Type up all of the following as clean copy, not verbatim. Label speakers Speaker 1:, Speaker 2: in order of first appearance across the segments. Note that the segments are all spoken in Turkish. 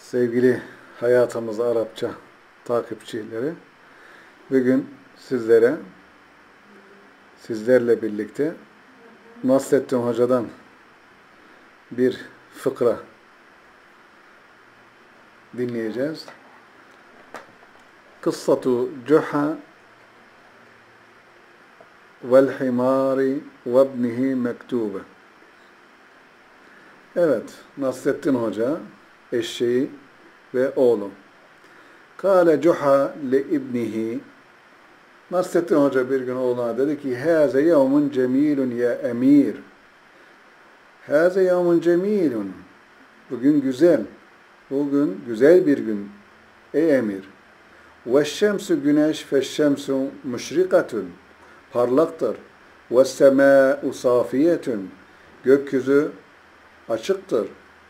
Speaker 1: Sevgili Hayatımız Arapça takipçileri, bugün sizlerle birlikte Nasrettin Hoca'dan bir fıkra dinleyeceğiz. Kıssatu Cuha vel himari ve ibnihi mektube. Evet, Nasrettin Hoca, eşeği ve oğlu. Kâle Cuha li ibnihi. Nasrettin Hoca bir gün oğluna dedi ki: Hâze yevmun cemîlun ya emîr. Hâze yevmun cemîlun. Bugün güzel. Bugün güzel bir gün ey emir. Ve şemsu güneş feşşemsu müşrikatun. Parlaktır. Ve semâ'u safiyetun. Gökyüzü açıktır.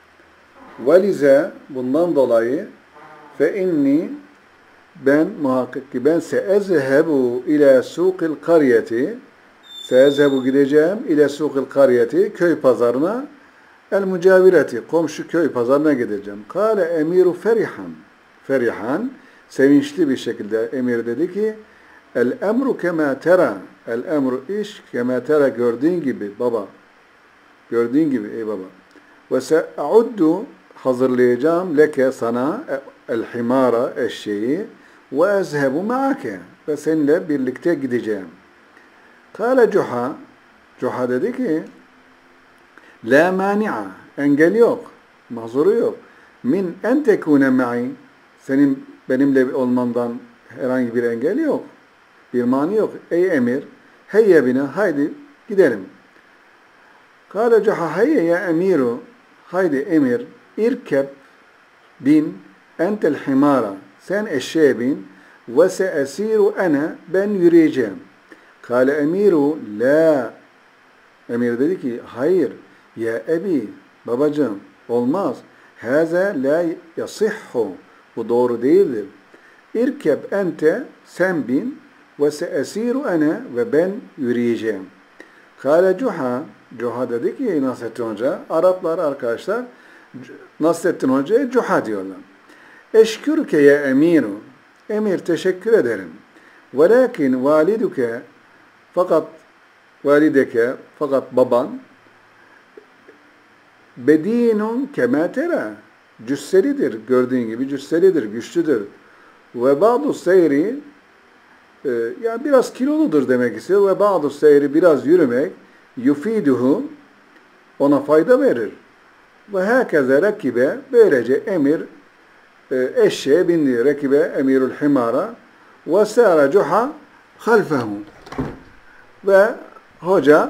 Speaker 1: Velize bundan dolayı fe inni ben muhakkak ki ben seezhebu ile suqil karyeti seezhebu gideceğim ile suqil karyeti köy pazarına el mücavireti komşu köy pazarına gideceğim. Kale emiru ferihan sevinçli bir şekilde emir dedi ki el emru kema tera el emru iş kema tera gördüğün gibi baba gördüğün gibi ey baba ve se'uddu hazırlayacağım leke sana el himara eşeği ve ezhebu ma'ake ve seninle birlikte gideceğim. Kâle Cuha dedi ki la mani'a engel yok, mahzuru yok. Min en tekune ma'i senin benimle olmandan herhangi bir engel yok. Bir mani yok. Ey emir heyye bina haydi gidelim. Kâle Cuha heyye ya emiru haydi emir İrkeb bin entel himara sen eşeğe bin ve seesiru ene ben yürüyeceğim. Kale emiru la emir dedi ki hayır ya ebi babacığım olmaz. Haza la yasihhu bu doğru değildir. İrkeb ente sen bin ve seesiru ene ve ben yürüyeceğim. Kale Cuha dedi ki Nasrettin Hoca Araplar arkadaşlar Nasrettin Hoca'ya Cuha diyorlar. Eşkürke ya emiru. Emir teşekkür ederim. Velakin validuke fakat baban bedinun kema tera cüsselidir. Gördüğün gibi cüsselidir, güçlüdür. Ve ba'du seyri yani biraz kiloludur demek istiyor. Ve ba'du seyri biraz yürümek yufiduhu ona fayda verir. Ve herkese rakibe böylece emir eşeğe bindi. Rakibe emirul himara ve sâra Cuha halfehu. Ve hoca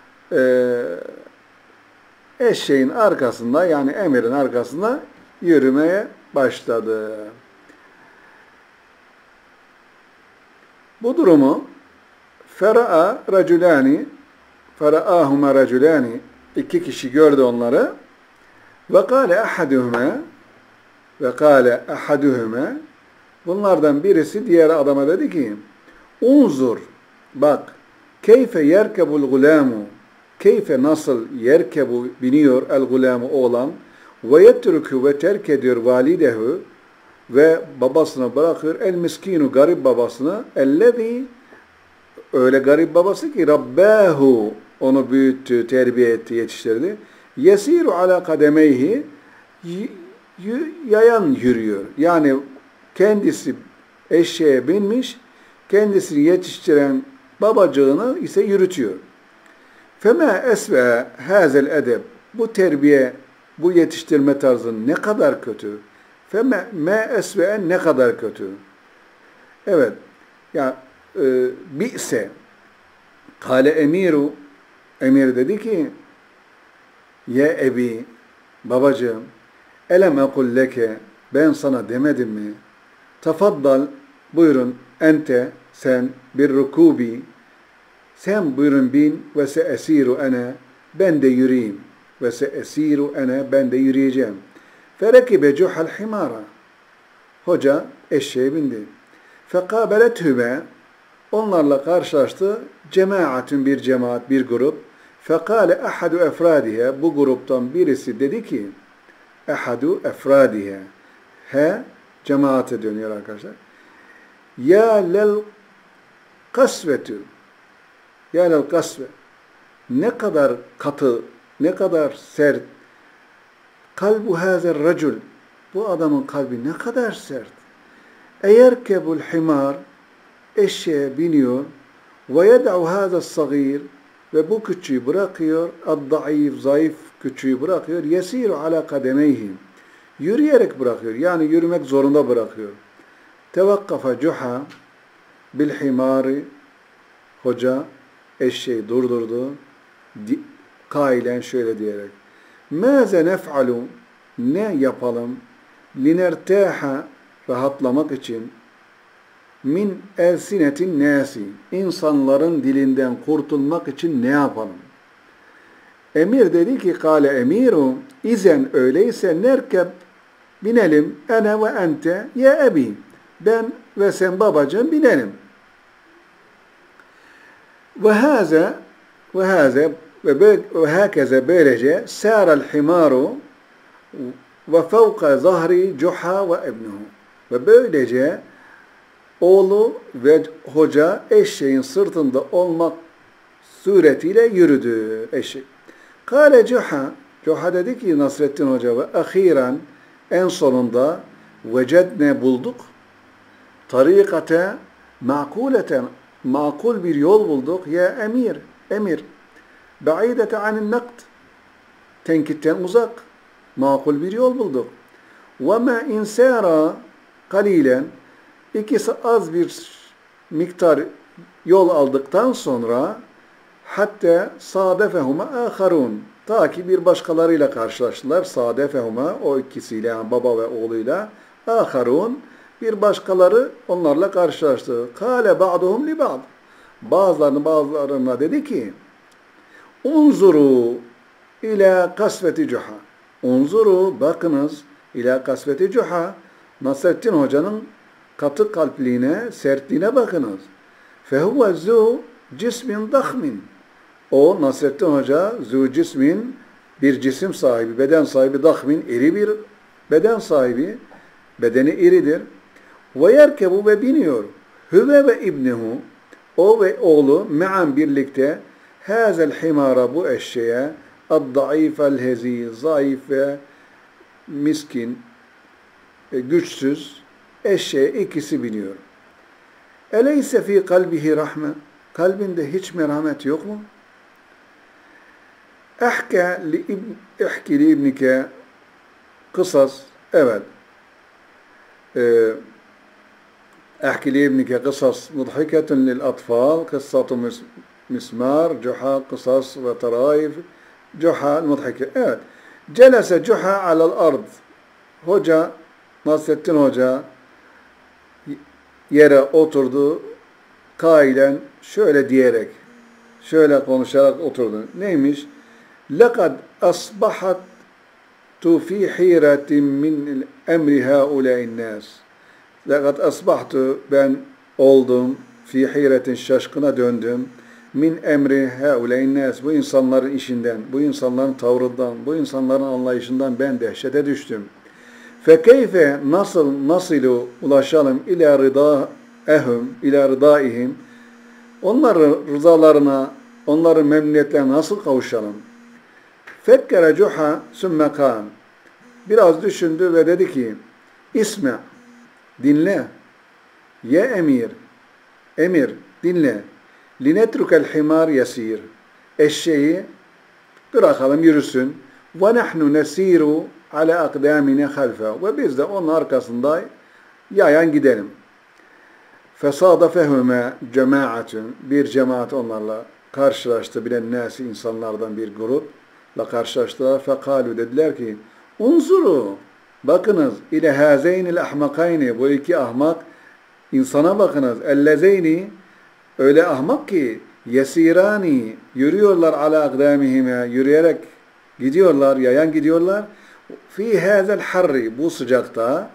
Speaker 1: eşeğin arkasında yani emirin arkasında yürümeye başladı. Bu durumu fera'ahuma raculani iki kişi gördü onları. Ve kâle ahaduhuma bunlardan birisi diğer adama dedi ki unzur bak keyfe yerkebul gulamu keyfe nasıl yerkebu biniyor el gulamu oğlan ve yetruku ve terk ediyor validehu ve babasını bırakıyor el miskinu garip babasını ellezî öyle garip babası ki rabbahu onu büyüttü, terbiye etti, yetiştirdi. Yesiru ala kademeyhi yayan yürüyor. Yani kendisi eşeğe binmiş, kendisini yetiştiren babacığını ise yürütüyor. Fema esve hazel edeb bu terbiye, bu yetiştirme tarzı ne kadar kötü. Fema esve ne kadar kötü. Evet. Ya bi'se kâle emiru emir dedi ki ya ebi babacığım elem ekul leke ben sana demedim mi? Tafaddal buyurun ente sen bir rukubi sen buyurun bin ve seesiru ene ben de yürüyeyim ve seesiru ene ben de yürüyeceğim. Ferekibe Cuha'l himara hoca eşeğe bindi. Fekabelethüme onlarla karşılaştı cemaatün bir cemaat bir grup. Fekale ahadu efradihe bu gruptan birisi dedi ki ahadu efradihe He cemaate dönüyor arkadaşlar. Ya lel kasvetü. Ya lel kasve. Ne kadar katı, ne kadar sert. Kalbu hazer racul. Bu adamın kalbi ne kadar sert. Eğer kebul himar eşeğe biniyor ve yed'u hazer sagir ve bu küçüğü bırakıyor, ad-daif, zayıf küçüğü bırakıyor, yesiru ala kademeyhi. Yürüyerek bırakıyor. Yani yürümek zorunda bırakıyor. Tevakkafa Cuha bil himari. Hoca eşeği durdurdu. Kailen şöyle diyerek. Mâze nef'alu. Ne yapalım? Linertâha. Rahatlamak için. Min elsinetin nâsi. İnsanların dilinden kurtulmak için ne yapalım? Emir dedi ki, kâle emiru. İzen öyleyse nerkeb. Binelim. Ene ve ente ya ebi. Ben ve sen babacığım binelim. Ve hâkeze böylece sârel himaru ve fevka zahri Cuha ve ibnuhu. Ve böylece oğlu ve hoca eşeğin sırtında olmak suretiyle yürüdü eşek. Kâle Cuha. Cuha dedi ki Nasreddin Hoca ve ahiren en sonunda vecedne bulduk. Tarikate makuleten makul bir yol bulduk. Ya emir. Ba'idete anin nakt. Tenkitten uzak. Makul bir yol bulduk. Ve ma insara kalilen. İkisi az bir miktar yol aldıktan sonra hatta sadefehuma aharun. Ta ki bir başkalarıyla karşılaştılar. Sadefehuma o ikisiyle yani baba ve oğluyla aharun. Bir başkaları onlarla karşılaştı. Kâle ba'duhum li ba'd. Bazılarına dedi ki unzuru ila kasveti Cuha. Unzuru bakınız ila kasveti Cuha. Nasreddin Hoca'nın katı kalpliğine, sertliğine bakınız. Fehuve zu cismin dahmin. O Nasreddin Hoca zu cismin bir cisim sahibi, beden sahibi, dahmin iri bir beden sahibi. Bedeni iridir. Ve yerkebu ve biniyor. Hüve ve ibnehu. O ve oğlu me'an birlikte hazel himara bu eşeğe ad-daifel hezi zayıf ve miskin güçsüz eşeğe ikisi biniyor. Eleyse fi kalbihi rahme. Kalbinde hiç merhamet yok mu? İhki li ibnike kısas. Evet. احكي لابنك قصص مضحكة للأطفال قصة مسمار جحا قصص وطرائف جحا المضحكة evet. جلس جحا على الأرض hoca Nasreddin Hoca yere oturdu kailen şöyle diyerek şöyle konuşarak oturdu. Neymiş? لَقَدْ أَصْبَحَتْ فِي حِيرَةٍ مِنْ اَمْرِ هَؤُلَاءِ النَّاسِ لَقَدْ أَصْبَحْتُ ben oldum fi hiretin şaşkına döndüm min emri hauley'n nas bu insanların işinden, bu insanların tavrından, bu insanların anlayışından ben dehşete düştüm. Fekeyfe nasıl ulaşalım ila rıdaihim onların rızalarına, onların memnuniyetlerine nasıl kavuşalım? Fekkere Cuha sümme kan biraz düşündü ve dedi ki İsme dinle ya emir dinle linetrukel himar yasir eşeği bırakalım yürüsün ve nahnu nesiru ala akdamine halfa ve biz de onun arkasında yayan gidelim. Fesadafehuma cemaatun bir cemaat onlarla karşılaştı bilen nasi insanlardan bir grupla karşılaştılar. Fekalu dediler ki unzuru bakınız ile hazeynil ahmakayni bu iki ahmak insana bakınız ellezeyni öyle ahmak ki yesirani yürüyorlar ala akdamihime yürüyerek gidiyorlar yayan gidiyorlar fi hazel harri bu sıcakta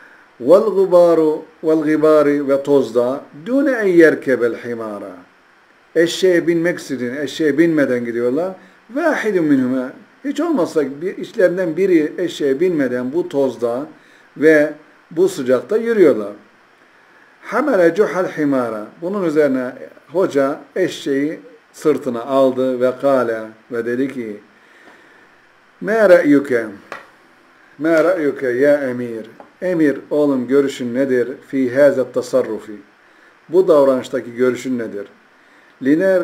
Speaker 1: vel gibari ve tozda dune en yerkebel himara eşeğe binmek istediğin eşeğe binmeden gidiyorlar vahidun minhuma hiç olmazsa içlerinden biri eşeğe binmeden bu tozda ve Bu sıcakta yürüyorlar. Hamele cuhal himara. Bunun üzerine hoca eşeği sırtına aldı ve kâle ve dedi ki mâ re'yuke mâ re'yuke ya emir. Emir oğlum görüşün nedir? Fî hâzet tasarrufi. Bu davranıştaki görüşün nedir? Liner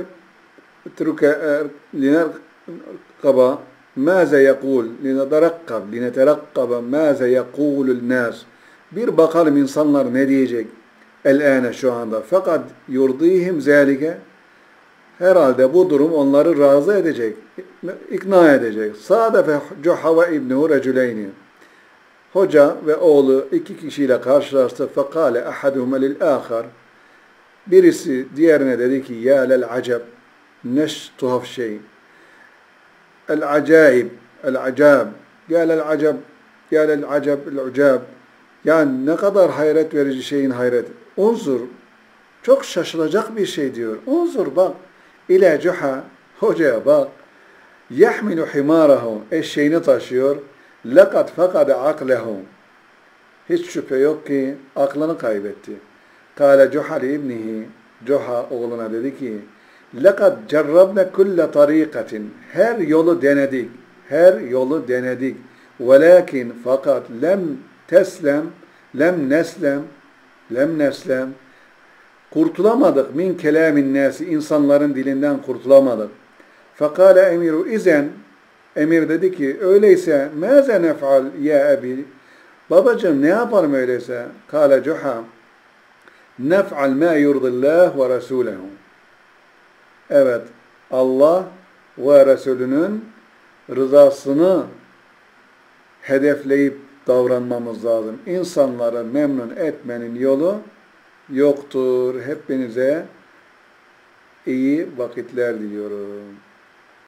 Speaker 1: kaba mâze yekûl lineterakkab mâze yekûlul nâs. Bir bakalım insanlar ne diyecek el-âne şu anda. Fakat yurdihim zâlike. Herhalde bu durum onları razı edecek, ikna edecek. Sâdefe Cuha ve İbnuhu reculeyni. Hoca ve oğlu iki kişiyle karşılaştı. Fekâle ahaduhuma lil-âkhar. Birisi diğerine dedi ki ya lel-acab. Neş tuhaf şey. El-acâib. El-acab. Ya lel-acab. Ya lel-acab. El-ucab. Yani ne kadar hayret verici şeyin hayreti. Unzur. Çok şaşılacak bir şey diyor. Unzur bak. İlâ Cuha. Hocaya bak. Yahmilu himârahu. Eşeğini taşıyor. Lekad fekade aklehu. Hiç şüphe yok ki aklını kaybetti. Kâle Cuha li ibnihi. Cuha oğluna dedi ki lekad cerrabne kulle tarikatin. Her yolu denedik. Her yolu denedik. Velakin fakat lem neslem kurtulamadık min kelamin nasi, insanların dilinden kurtulamadık. Fekale emiru izen, emir dedi ki öyleyse mâze nef'al ya abi, babacığım ne yapalım öyleyse? Kale Cuha nef'al mâ yurdillah ve resûlehu. Evet, Allah ve Resulünün rızasını hedefleyip davranmamız lazım. İnsanları memnun etmenin yolu yoktur. Hepinize iyi vakitler diliyorum.